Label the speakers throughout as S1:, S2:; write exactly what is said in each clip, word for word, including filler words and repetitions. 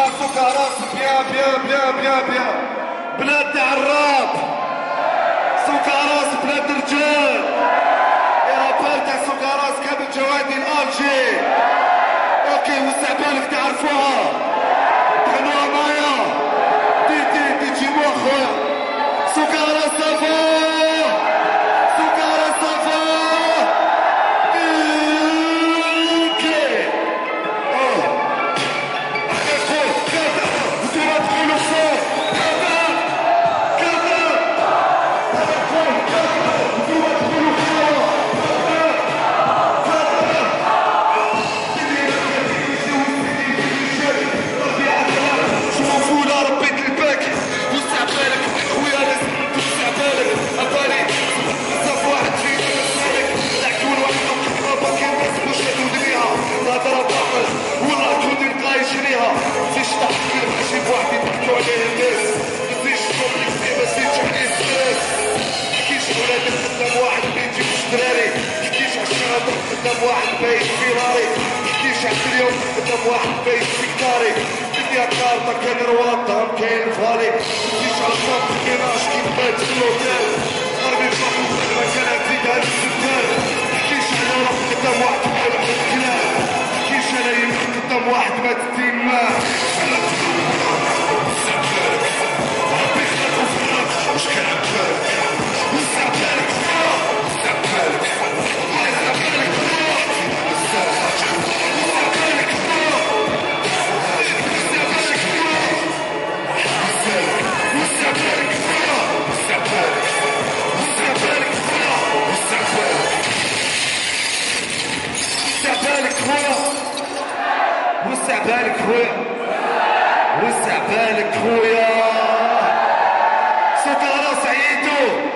S1: سوق أهراس بيان بيان بيان بيان بيان. بلاد تاع الراب. سوق أهراس بلاد الرجال. الرابر تاع سوق أهراس كامل جوادي الألجي. اوكي والسعبالك تعرفوها. تغنوها معايا. دي دي دي جمهور خويا. سوق أهراس صافا. سوق أهراس صافا. قدام واحد بايت فيراري كيش عند اليوم قدام واحد بايت في كاري الدنيا كارطة كان رواتهم كاين فالي كيش على الصف كيناش كيف بات في الهوتيل غربي بحر وخدمة كانت زيد هاد السكان كيش انا روح قدام واحد بحر الكلاب كيش انا يمكن قدام واحد مات الدماء مش كان عبالك وسعبالك وسعبالك وسع بالك خويا وسع بالك خويا صوت أهراس عييتو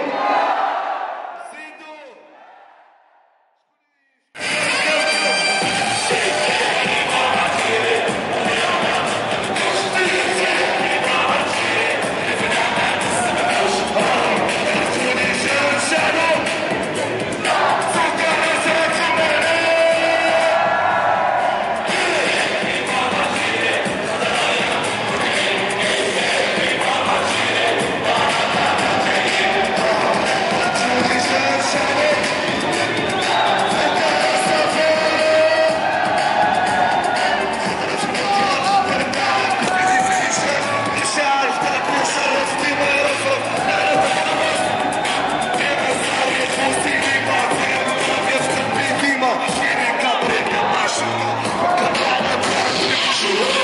S1: Sure.